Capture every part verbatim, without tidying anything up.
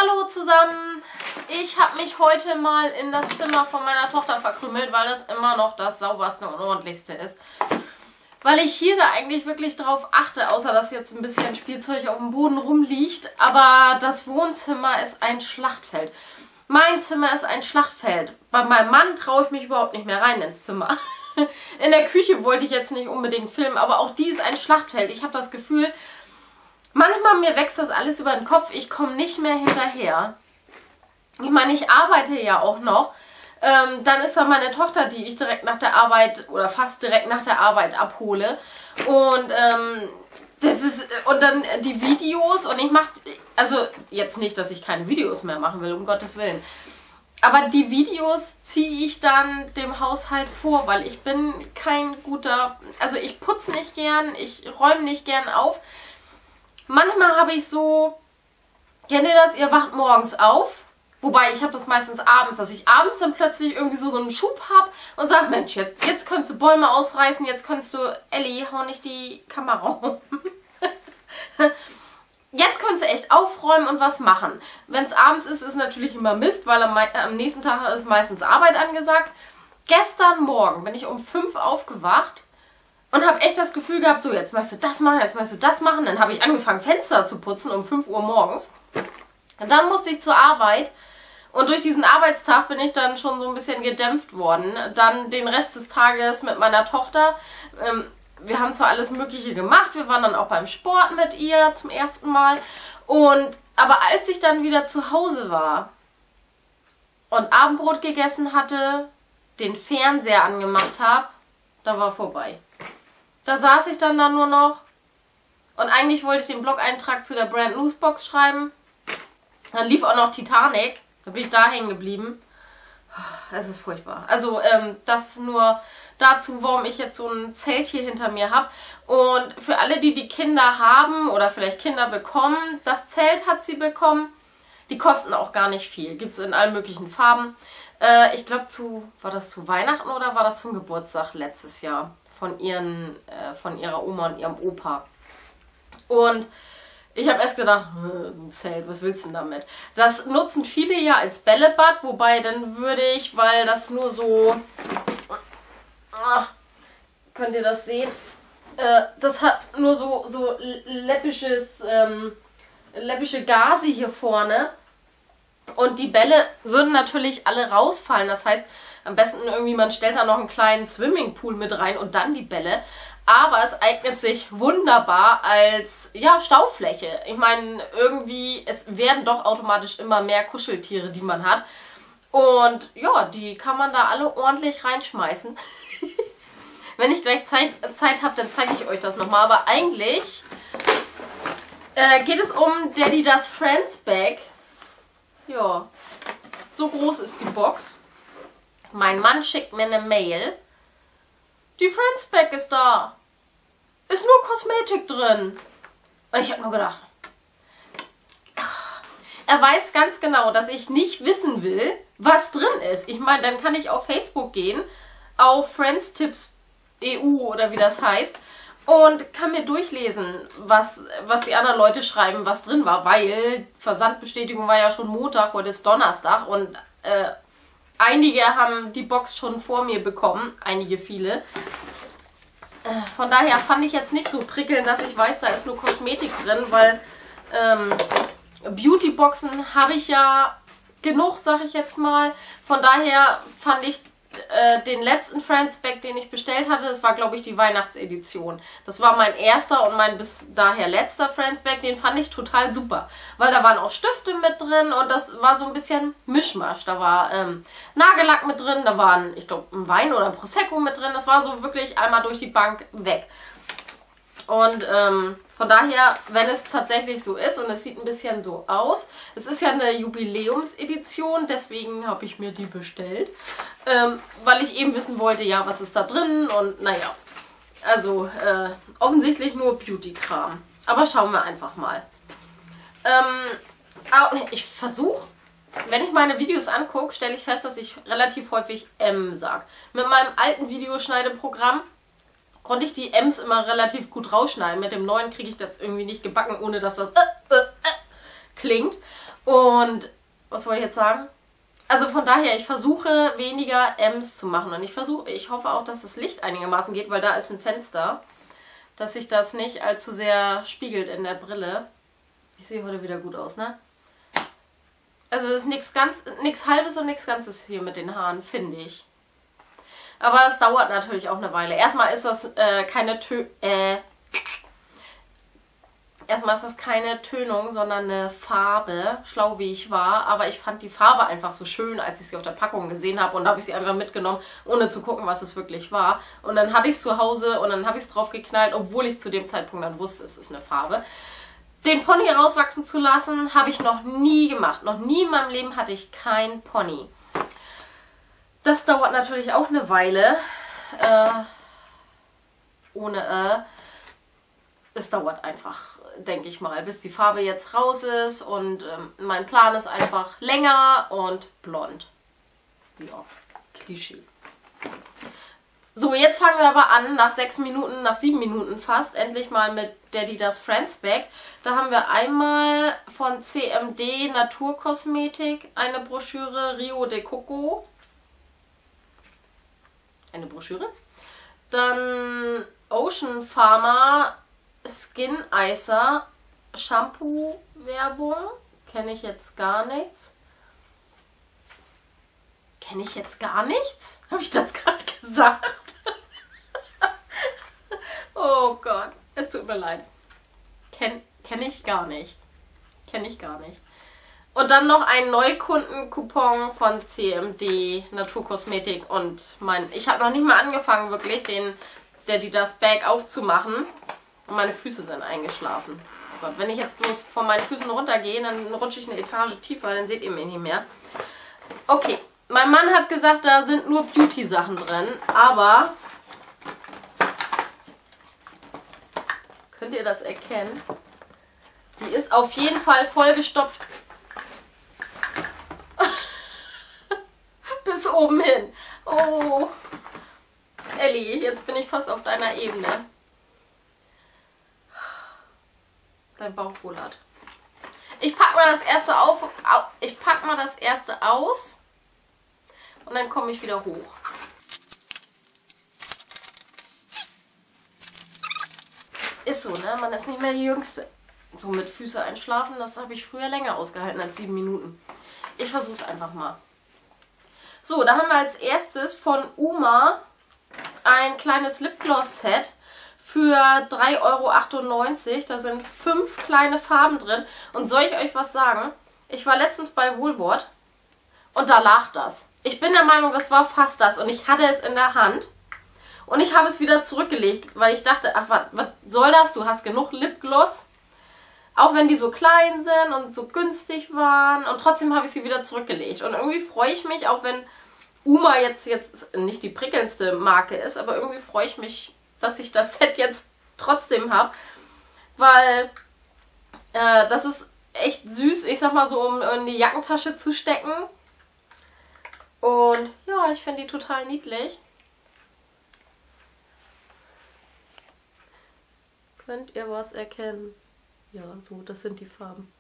Hallo zusammen! Ich habe mich heute mal in das Zimmer von meiner Tochter verkrümelt, weil das immer noch das sauberste und ordentlichste ist. Weil ich hier da eigentlich wirklich drauf achte, außer dass jetzt ein bisschen Spielzeug auf dem Boden rumliegt. Aber das Wohnzimmer ist ein Schlachtfeld. Mein Zimmer ist ein Schlachtfeld. Bei meinem Mann traue ich mich überhaupt nicht mehr rein ins Zimmer. In der Küche wollte ich jetzt nicht unbedingt filmen, aber auch die ist ein Schlachtfeld. Ich habe das Gefühl, manchmal mir wächst das alles über den Kopf. Ich komme nicht mehr hinterher. Ich meine, ich arbeite ja auch noch. Ähm, dann ist da meine Tochter, die ich direkt nach der Arbeit oder fast direkt nach der Arbeit abhole. Und ähm, das ist und dann die Videos und ich mache, also jetzt nicht, dass ich keine Videos mehr machen will, um Gottes Willen. Aber die Videos ziehe ich dann dem Haushalt vor, weil ich bin kein guter, also ich putze nicht gern, ich räume nicht gern auf. Manchmal habe ich so, kennt ihr das, ihr wacht morgens auf, wobei ich habe das meistens abends, dass ich abends dann plötzlich irgendwie so, so einen Schub habe und sage, Mensch, jetzt, jetzt könntest du Bäume ausreißen, jetzt könntest du, Ellie, hau nicht die Kamera um. Jetzt könntest du echt aufräumen und was machen. Wenn es abends ist, ist natürlich immer Mist, weil am, am nächsten Tag ist meistens Arbeit angesagt. Gestern Morgen bin ich um fünf aufgewacht und habe echt das Gefühl gehabt, so jetzt möchtest du das machen, jetzt möchtest du das machen. Dann habe ich angefangen Fenster zu putzen um fünf Uhr morgens. Und dann musste ich zur Arbeit und durch diesen Arbeitstag bin ich dann schon so ein bisschen gedämpft worden. Dann den Rest des Tages mit meiner Tochter. Ähm, Wir haben zwar alles Mögliche gemacht, wir waren dann auch beim Sport mit ihr zum ersten Mal. Und aber als ich dann wieder zu Hause war und Abendbrot gegessen hatte, den Fernseher angemacht habe, da war vorbei. Da saß ich dann da nur noch und eigentlich wollte ich den Blog-Eintrag zu der Brand News Box schreiben. Dann lief auch noch Titanic, da bin ich da hängen geblieben. Es ist furchtbar. Also ähm, das nur dazu, warum ich jetzt so ein Zelt hier hinter mir habe. Und für alle, die die Kinder haben oder vielleicht Kinder bekommen, das Zelt hat sie bekommen. Die kosten auch gar nicht viel. Gibt es in allen möglichen Farben. Äh, ich glaube, zu war das zu Weihnachten oder war das zum Geburtstag letztes Jahr von, ihren, äh, von ihrer Oma und ihrem Opa. Und ich habe erst gedacht, ein Zelt, was willst du denn damit? Das nutzen viele ja als Bällebad, wobei dann würde ich, weil das nur so, ach, könnt ihr das sehen? Äh, das hat nur so, so läppisches, ähm, läppische Gase hier vorne. Und die Bälle würden natürlich alle rausfallen. Das heißt, am besten irgendwie, man stellt da noch einen kleinen Swimmingpool mit rein und dann die Bälle. Aber es eignet sich wunderbar als ja, Staufläche. Ich meine, irgendwie, es werden doch automatisch immer mehr Kuscheltiere, die man hat. Und ja, die kann man da alle ordentlich reinschmeißen. Wenn ich gleich Zeit, Zeit habe, dann zeige ich euch das nochmal. Aber eigentlich äh, geht es um Daddy Does Friends Bag. Ja, so groß ist die Box. Mein Mann schickt mir eine Mail. Die Friends Bag ist da. Ist nur Kosmetik drin. Und ich habe nur gedacht, er weiß ganz genau, dass ich nicht wissen will, was drin ist. Ich meine, dann kann ich auf Facebook gehen, auf Friends Tipps E U oder wie das heißt, und kann mir durchlesen, was, was die anderen Leute schreiben, was drin war, weil Versandbestätigung war ja schon Montag, heute ist Donnerstag und äh, einige haben die Box schon vor mir bekommen, einige viele. Von daher fand ich jetzt nicht so prickelnd, dass ich weiß, da ist nur Kosmetik drin, weil ähm, Beautyboxen habe ich ja genug, sag ich jetzt mal. Von daher fand ich äh, den letzten Friends Bag, den ich bestellt hatte, das war, glaube ich, die Weihnachtsedition. Das war mein erster und mein bis daher letzter Friends Bag, den fand ich total super. Weil da waren auch Stifte mit drin und das war so ein bisschen Mischmasch. Da war ähm, Nagellack mit drin, da waren, ich glaube, ein Wein oder ein Prosecco mit drin. Das war so wirklich einmal durch die Bank weg. Und ähm, von daher, wenn es tatsächlich so ist und es sieht ein bisschen so aus, es ist ja eine Jubiläumsedition, deswegen habe ich mir die bestellt, ähm, weil ich eben wissen wollte, ja, was ist da drin und naja, also äh, offensichtlich nur Beauty-Kram. Aber schauen wir einfach mal. Ähm, ich versuche, wenn ich meine Videos angucke, stelle ich fest, dass ich relativ häufig M sage. Mit meinem alten Videoschneideprogramm konnte ich die M's immer relativ gut rausschneiden. Mit dem neuen kriege ich das irgendwie nicht gebacken, ohne dass das äh, äh, äh klingt. Und was wollte ich jetzt sagen? Also von daher, ich versuche weniger M's zu machen. Und ich versuche, ich hoffe auch, dass das Licht einigermaßen geht, weil da ist ein Fenster. Dass sich das nicht allzu sehr spiegelt in der Brille. Ich sehe heute wieder gut aus, ne? Also das ist nichts ganz, nichts Halbes und nichts Ganzes hier mit den Haaren, finde ich. Aber es dauert natürlich auch eine Weile. Erstmal ist das äh, keine Tö äh, Erstmal ist das keine Tönung, sondern eine Farbe. Schlau wie ich war. Aber ich fand die Farbe einfach so schön, als ich sie auf der Packung gesehen habe. Und da habe ich sie einfach mitgenommen, ohne zu gucken, was es wirklich war. Und dann hatte ich es zu Hause und dann habe ich es drauf geknallt, obwohl ich zu dem Zeitpunkt dann wusste, es ist eine Farbe. Den Pony rauswachsen zu lassen, habe ich noch nie gemacht. Noch nie in meinem Leben hatte ich kein Pony. Das dauert natürlich auch eine Weile. Äh, ohne äh. Es dauert einfach, denke ich mal, bis die Farbe jetzt raus ist. Und ähm, mein Plan ist einfach länger und blond. Ja, Klischee. So, jetzt fangen wir aber an, nach sechs Minuten, nach sieben Minuten fast, endlich mal mit Dadidas Friends Bag. Da haben wir einmal von C M D Naturkosmetik eine Broschüre Rio de Coco. Eine Broschüre. Dann Ocean Pharma Skin Icer Shampoo Werbung. Kenne ich jetzt gar nichts. Kenne ich jetzt gar nichts? Habe ich das gerade gesagt? Oh Gott, es tut mir leid. Kenne kenn ich gar nicht. Kenne ich gar nicht. Und dann noch ein Neukundencoupon von C M D Naturkosmetik und mein. Ich habe noch nicht mal angefangen, wirklich den Dadidas Bag aufzumachen. Und meine Füße sind eingeschlafen. Oh Gott, wenn ich jetzt bloß von meinen Füßen runtergehe, dann rutsche ich eine Etage tiefer, dann seht ihr mich nicht mehr. Okay, mein Mann hat gesagt, da sind nur Beauty-Sachen drin, aber könnt ihr das erkennen? Die ist auf jeden Fall vollgestopft. Bis oben hin. Oh, Elli, jetzt bin ich fast auf deiner Ebene. Dein Bauch bullert. Ich pack mal das erste auf. Ich pack mal das erste aus. Und dann komme ich wieder hoch. Ist so, ne? Man ist nicht mehr die Jüngste. So mit Füße einschlafen, das habe ich früher länger ausgehalten als sieben Minuten. Ich versuche es einfach mal. So, da haben wir als erstes von Uma ein kleines Lipgloss-Set für drei Euro achtundneunzig. Da sind fünf kleine Farben drin. Und soll ich euch was sagen? Ich war letztens bei Woolworth und da lag das. Ich bin der Meinung, das war fast das. Und ich hatte es in der Hand. Und ich habe es wieder zurückgelegt, weil ich dachte, ach, was, was soll das? Du hast genug Lipgloss. Auch wenn die so klein sind und so günstig waren. Und trotzdem habe ich sie wieder zurückgelegt. Und irgendwie freue ich mich, auch wenn Uma jetzt, jetzt nicht die prickelndste Marke ist, aber irgendwie freue ich mich, dass ich das Set jetzt trotzdem habe. Weil äh, das ist echt süß, ich sag mal so, um in die Jackentasche zu stecken. Und ja, ich finde die total niedlich. Könnt ihr was erkennen? Ja, so, das sind die Farben.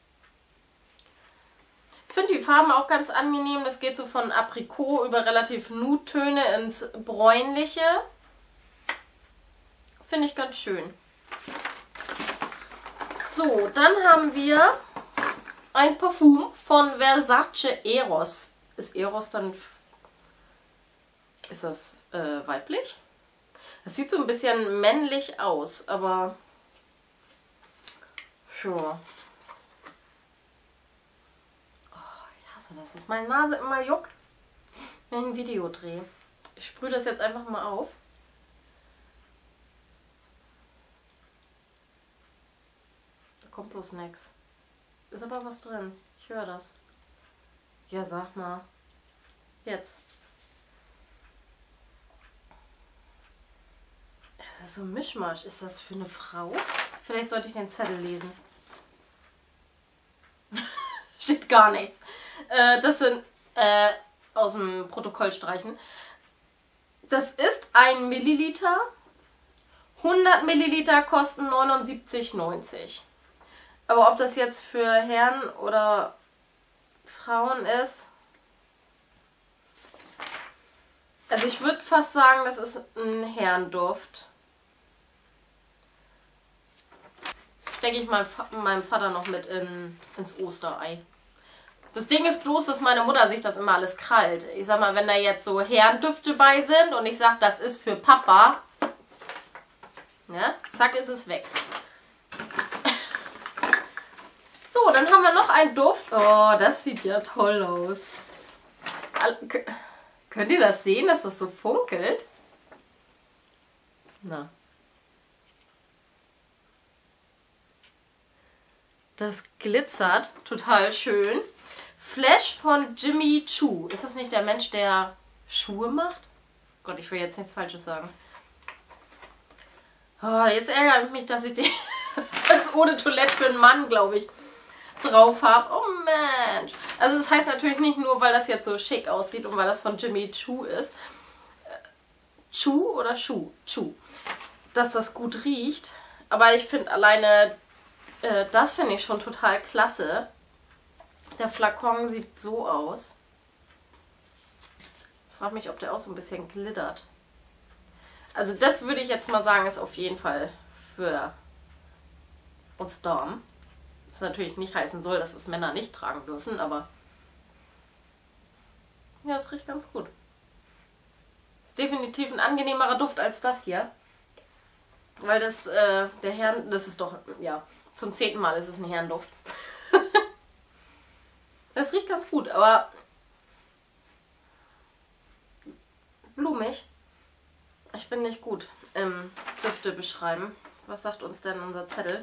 Ich finde die Farben auch ganz angenehm. Das geht so von Aprikot über relativ Nude-Töne ins Bräunliche. Finde ich ganz schön. So, dann haben wir ein Parfum von Versace Eros. Ist Eros dann... Ist das äh, weiblich? Das sieht so ein bisschen männlich aus, aber... Sure. Oh, ich hasse das, dass meine Nase immer juckt, wenn ich ein Video drehe. Ich sprühe das jetzt einfach mal auf. Da kommt bloß nichts. Ist aber was drin. Ich höre das. Ja, sag mal. Jetzt. Das ist so ein Mischmasch. Ist das für eine Frau? Vielleicht sollte ich den Zettel lesen. Steht gar nichts. Äh, das sind äh, aus dem Protokoll streichen. Das ist ein Milliliter. hundert Milliliter kosten neunundsiebzig neunzig. Aber ob das jetzt für Herren oder Frauen ist... Also ich würde fast sagen, das ist ein Herrenduft. Stecke ich meinem, meinem Vater noch mit in, ins Osterei. Das Ding ist bloß, dass meine Mutter sich das immer alles krallt. Ich sag mal, wenn da jetzt so Herrendüfte bei sind und ich sage, das ist für Papa, ja, zack, ist es weg. So, dann haben wir noch einen Duft. Oh, das sieht ja toll aus. Könnt ihr das sehen, dass das so funkelt? Na. Das glitzert. Total schön. Flash von Jimmy Choo. Ist das nicht der Mensch, der Schuhe macht? Gott, ich will jetzt nichts Falsches sagen. Oh, jetzt ärgert mich, dass ich den als Eau de Toilette für einen Mann, glaube ich, drauf habe. Oh Mensch. Also das heißt natürlich nicht nur, weil das jetzt so schick aussieht und weil das von Jimmy Choo ist. Choo oder Schuh? Choo. Dass das gut riecht. Aber ich finde alleine, äh, das finde ich schon total klasse. Der Flakon sieht so aus. Ich frage mich, ob der auch so ein bisschen glittert. Also das würde ich jetzt mal sagen, ist auf jeden Fall für uns Damen. Das natürlich nicht heißen soll, dass es Männer nicht tragen dürfen, aber ja, es riecht ganz gut. Ist definitiv ein angenehmerer Duft als das hier. Weil das, äh, der Herren, das ist doch, ja, zum zehnten Mal ist es ein Herrenduft. Das riecht ganz gut, aber blumig. Ich bin nicht gut im Düfte beschreiben. Was sagt uns denn unser Zettel?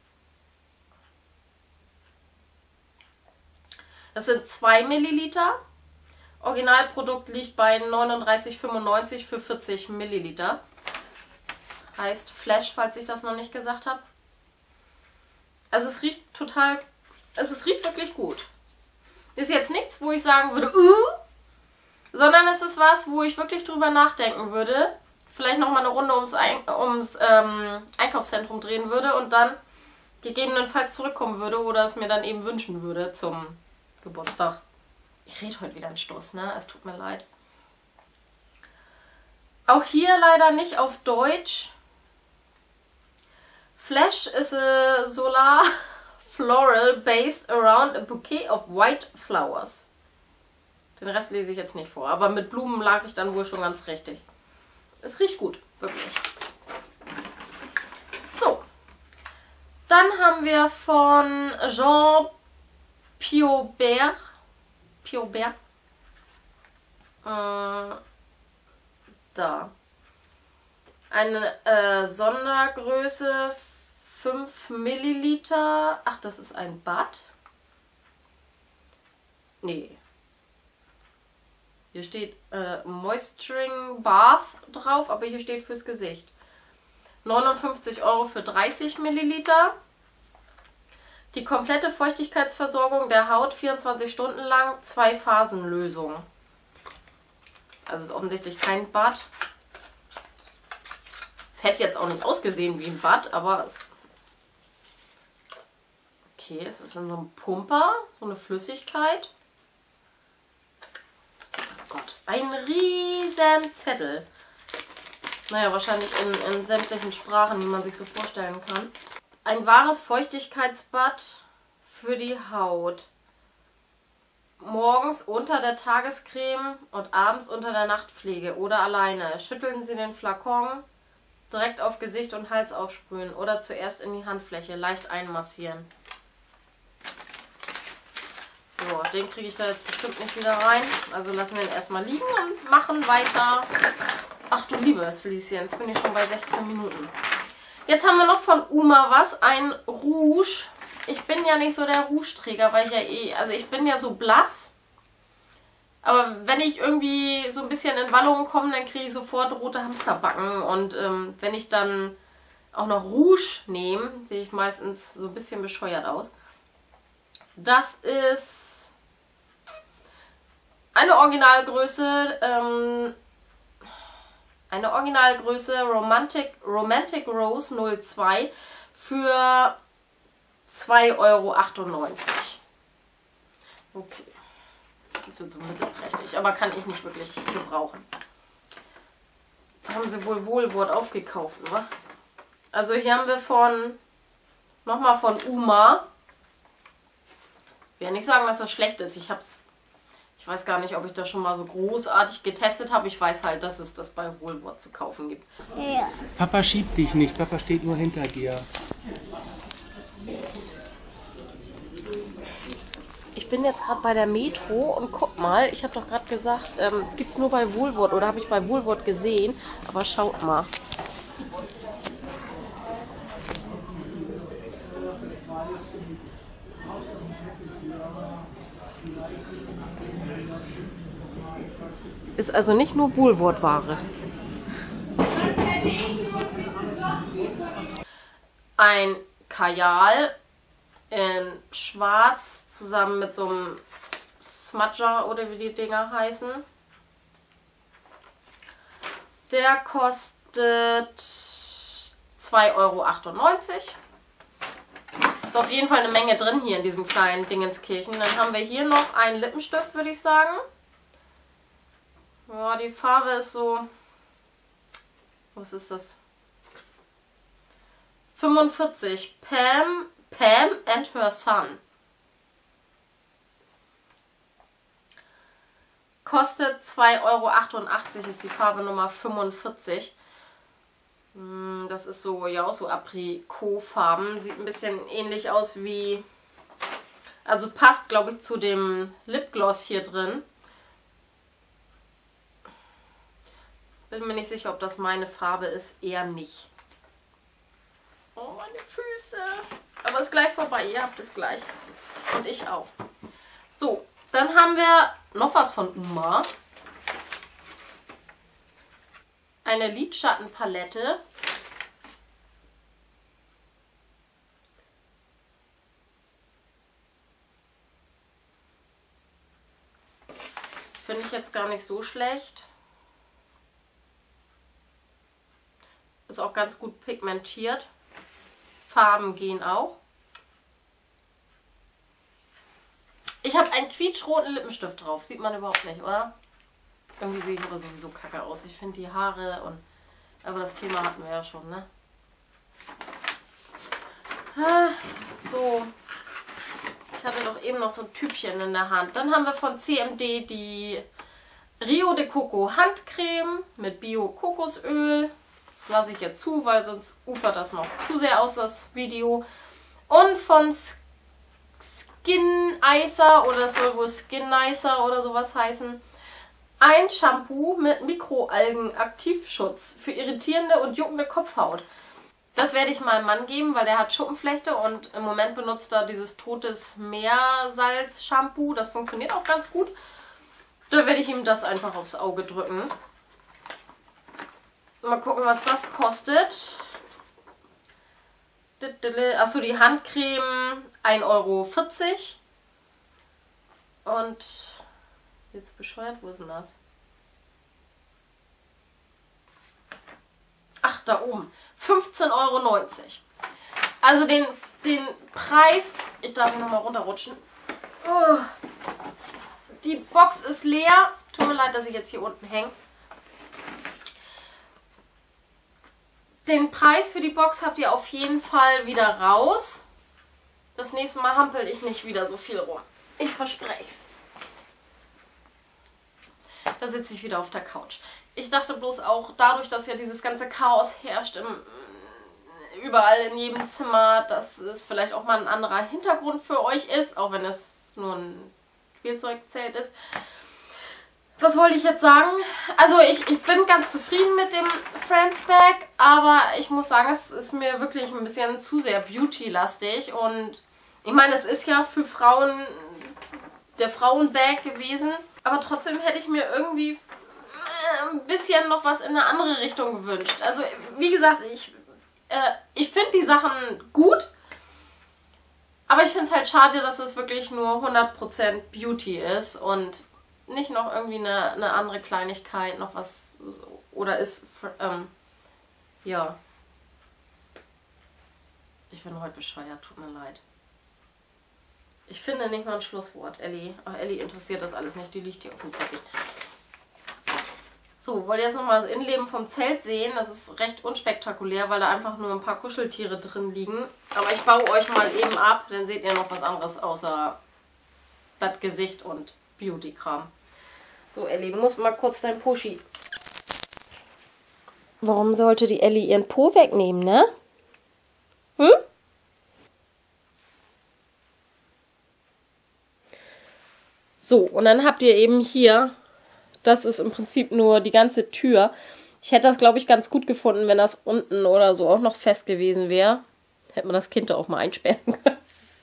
Das sind zwei Milliliter. Originalprodukt liegt bei neununddreißig fünfundneunzig für vierzig Milliliter. Heißt Flash, falls ich das noch nicht gesagt habe. Also es riecht total, also es riecht wirklich gut. Ist jetzt nichts, wo ich sagen würde, uh, sondern es ist was, wo ich wirklich drüber nachdenken würde. Vielleicht nochmal eine Runde ums, Ein ums ähm, Einkaufszentrum drehen würde und dann gegebenenfalls zurückkommen würde oder es mir dann eben wünschen würde zum Geburtstag. Ich rede heute wieder einen Stoß, ne? Es tut mir leid. Auch hier leider nicht auf Deutsch. Flash is a solar floral based around a bouquet of white flowers. Den Rest lese ich jetzt nicht vor, aber mit Blumen lag ich dann wohl schon ganz richtig. Es riecht gut, wirklich. So. Dann haben wir von Jean Piaubert. Piaubert. Äh, da. Eine äh, Sondergröße fünf Milliliter. Ach, das ist ein Bad. Nee. Hier steht äh, Moisturing Bath drauf, aber hier steht fürs Gesicht. neunundfünfzig Euro für dreißig Milliliter. Die komplette Feuchtigkeitsversorgung der Haut vierundzwanzig Stunden lang, zwei Phasenlösung. Also ist offensichtlich kein Bad. Es hätte jetzt auch nicht ausgesehen wie ein Bad, aber es... Okay, es ist in so einem Pumper, so eine Flüssigkeit. Oh Gott, ein riesen Zettel. Naja, wahrscheinlich in, in sämtlichen Sprachen, die man sich so vorstellen kann. Ein wahres Feuchtigkeitsbad für die Haut. Morgens unter der Tagescreme und abends unter der Nachtpflege oder alleine. Schütteln Sie den Flakon direkt auf Gesicht und Hals aufsprühen oder zuerst in die Handfläche leicht einmassieren. So, den kriege ich da jetzt bestimmt nicht wieder rein. Also lassen wir ihn erstmal liegen und machen weiter. Ach du liebes Lieschen, jetzt bin ich schon bei sechzehn Minuten. Jetzt haben wir noch von Uma was, ein Rouge. Ich bin ja nicht so der Rouge-Träger, weil ich ja eh, also ich bin ja so blass. Aber wenn ich irgendwie so ein bisschen in Wallungen komme, dann kriege ich sofort rote Hamsterbacken. Und ähm, wenn ich dann auch noch Rouge nehme, sehe ich meistens so ein bisschen bescheuert aus. Das ist eine Originalgröße, ähm, eine Originalgröße Romantic, Romantic Rose null zwei für zwei Euro achtundneunzig. Okay. Das ist so mittelprächtig, aber kann ich nicht wirklich gebrauchen. Haben sie wohl Wohlwort aufgekauft, oder? Also hier haben wir von, nochmal von Uma. Ich will nicht sagen, dass das schlecht ist. Ich hab's, ich weiß gar nicht, ob ich das schon mal so großartig getestet habe. Ich weiß halt, dass es das bei Wohlwort zu kaufen gibt. Ja. Papa schiebt dich nicht, Papa steht nur hinter dir. Ich bin jetzt gerade bei der Metro und guck mal, ich habe doch gerade gesagt, ähm, es gibt es nur bei Wohlwort oder habe ich bei Wohlwort gesehen, aber schaut mal. Ist also nicht nur Wohlwortware. Ein Kajal in schwarz zusammen mit so einem Smudger oder wie die Dinger heißen. Der kostet zwei Euro achtundneunzig. Ist auf jeden Fall eine Menge drin hier in diesem kleinen Dingenskirchen. Dann haben wir hier noch einen Lippenstift, würde ich sagen. Ja, die Farbe ist so... Was ist das? fünfundvierzig. Pam, Pam and her son. Kostet zwei Euro achtundachtzig, ist die Farbe Nummer fünfundvierzig. Das ist so, ja, auch so Aprikotfarben. Sieht ein bisschen ähnlich aus wie... Also passt, glaube ich, zu dem Lipgloss hier drin. Bin mir nicht sicher, ob das meine Farbe ist. Eher nicht. Oh, meine Füße. Aber ist gleich vorbei. Ihr habt es gleich. Und ich auch. So, dann haben wir noch was von Uma. Eine Lidschattenpalette. Finde ich jetzt gar nicht so schlecht. Ist auch ganz gut pigmentiert. Farben gehen auch. Ich habe einen quietschroten Lippenstift drauf. Sieht man überhaupt nicht, oder? Irgendwie sehe ich aber sowieso kacke aus. Ich finde die Haare und... Aber das Thema hatten wir ja schon, ne? Ah, so. Ich hatte doch eben noch so ein Tübchen in der Hand. Dann haben wir von C M D die Rio de Coco Handcreme mit Bio-Kokosöl. Das lasse ich jetzt zu, weil sonst ufert das noch zu sehr aus, das Video. Und von Skin Icer, oder es soll wohl Skin Nicer oder sowas heißen, ein Shampoo mit Mikroalgen-Aktivschutz für irritierende und juckende Kopfhaut. Das werde ich meinem Mann geben, weil der hat Schuppenflechte und im Moment benutzt er dieses totes Meersalz-Shampoo. Das funktioniert auch ganz gut. Da werde ich ihm das einfach aufs Auge drücken. Mal gucken, was das kostet. Achso, die Handcreme ein Euro vierzig. Und jetzt bescheuert, wo ist denn das? Ach, da oben. fünfzehn Euro neunzig. Also den, den Preis... Ich darf hier nochmal runterrutschen. Oh. Die Box ist leer. Tut mir leid, dass ich jetzt hier unten hänge. Den Preis für die Box habt ihr auf jeden Fall wieder raus. Das nächste Mal hampel ich nicht wieder so viel rum. Ich verspreche es. Da sitze ich wieder auf der Couch. Ich dachte bloß auch, dadurch, dass ja dieses ganze Chaos herrscht, im, überall in jedem Zimmer, dass es vielleicht auch mal ein anderer Hintergrund für euch ist, auch wenn es nur ein Spielzeugzelt ist. Was wollte ich jetzt sagen? Also ich, ich bin ganz zufrieden mit dem Friends Bag, aber ich muss sagen, es ist mir wirklich ein bisschen zu sehr Beauty-lastig. Und ich meine, es ist ja für Frauen der Frauenbag gewesen, aber trotzdem hätte ich mir irgendwie ein bisschen noch was in eine andere Richtung gewünscht. Also wie gesagt, ich, äh, ich finde die Sachen gut, aber ich finde es halt schade, dass es wirklich nur hundert Prozent Beauty ist und nicht noch irgendwie eine, eine andere Kleinigkeit, noch was, oder ist, ähm, ja. Ich bin heute bescheuert, tut mir leid. Ich finde nicht mal ein Schlusswort, Ellie. Ach, Ellie interessiert das alles nicht. Die liegt hier auf dem Teppich. So, wollt ihr jetzt nochmal das Innenleben vom Zelt sehen? Das ist recht unspektakulär, weil da einfach nur ein paar Kuscheltiere drin liegen. Aber ich baue euch mal eben ab, dann seht ihr noch was anderes außer das Gesicht und Beauty-Kram. So, Ellie, du musst mal kurz dein Puschi. Warum sollte die Ellie ihren Po wegnehmen, ne? Hm? So, und dann habt ihr eben hier... Das ist im Prinzip nur die ganze Tür. Ich hätte das, glaube ich, ganz gut gefunden, wenn das unten oder so auch noch fest gewesen wäre. Hätte man das Kind da auch mal einsperren können.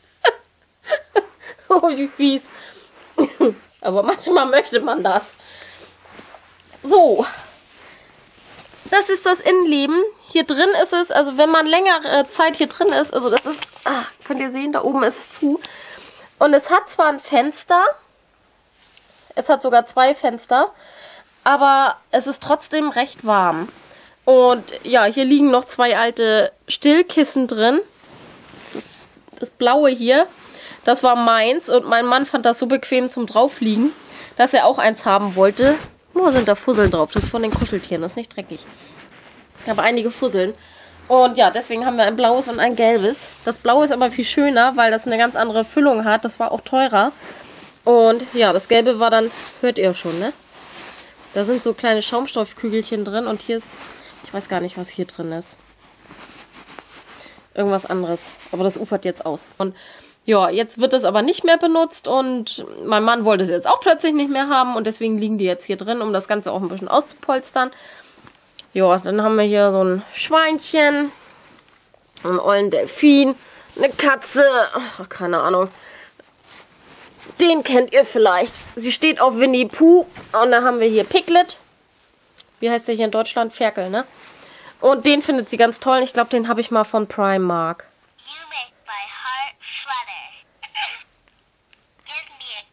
Oh, wie fies. Aber manchmal möchte man das. So. Das ist das Innenleben. Hier drin ist es, also wenn man längere Zeit hier drin ist, also das ist, ah, könnt ihr sehen, da oben ist es zu. Und es hat zwar ein Fenster... Es hat sogar zwei Fenster, aber es ist trotzdem recht warm. Und ja, hier liegen noch zwei alte Stillkissen drin. Das, das blaue hier, das war meins und mein Mann fand das so bequem zum Draufliegen, dass er auch eins haben wollte. Nur sind da Fusseln drauf, das ist von den Kuscheltieren, das ist nicht dreckig. Aber einige Fusseln. Und ja, deswegen haben wir ein blaues und ein gelbes. Das blaue ist aber viel schöner, weil das eine ganz andere Füllung hat. Das war auch teurer. Und ja, das Gelbe war dann, hört ihr schon, ne? Da sind so kleine Schaumstoffkügelchen drin und hier ist, ich weiß gar nicht, was hier drin ist. Irgendwas anderes, aber das ufert jetzt aus. Und ja, jetzt wird das aber nicht mehr benutzt und mein Mann wollte es jetzt auch plötzlich nicht mehr haben und deswegen liegen die jetzt hier drin, um das Ganze auch ein bisschen auszupolstern. Ja, dann haben wir hier so ein Schweinchen, einen ollen Delfin, eine Katze, ach, keine Ahnung. Den kennt ihr vielleicht. Sie steht auf Winnie Pooh. Und dann haben wir hier Piglet. Wie heißt der hier in Deutschland? Ferkel, ne? Und den findet sie ganz toll. Ich glaube, den habe ich mal von Primark. You make my heart flutter. Give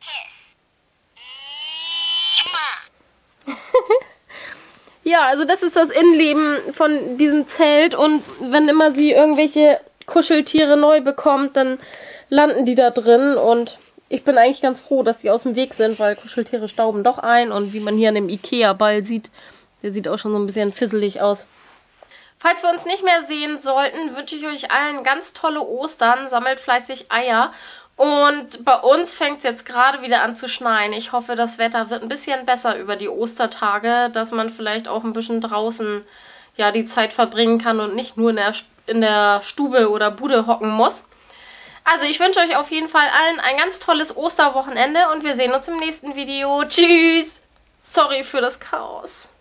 me a kiss. Ja, also das ist das Innenleben von diesem Zelt. Und wenn immer sie irgendwelche Kuscheltiere neu bekommt, dann landen die da drin und... Ich bin eigentlich ganz froh, dass die aus dem Weg sind, weil Kuscheltiere stauben doch ein. Und wie man hier an dem Ikea-Ball sieht, der sieht auch schon so ein bisschen fisselig aus. Falls wir uns nicht mehr sehen sollten, wünsche ich euch allen ganz tolle Ostern. Sammelt fleißig Eier. Und bei uns fängt es jetzt gerade wieder an zu schneien. Ich hoffe, das Wetter wird ein bisschen besser über die Ostertage, dass man vielleicht auch ein bisschen draußen ja, die Zeit verbringen kann und nicht nur in der, in der Stube oder Bude hocken muss. Also ich wünsche euch auf jeden Fall allen ein ganz tolles Osterwochenende und wir sehen uns im nächsten Video. Tschüss! Sorry für das Chaos.